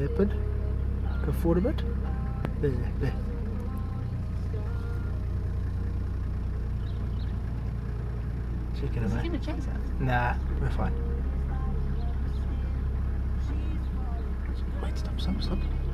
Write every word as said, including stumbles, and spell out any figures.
Leopard. Go forward a bit. There, there. Chicken Is him, he eh? going to chase us? Nah, we're fine. Wait, stop, stop, stop.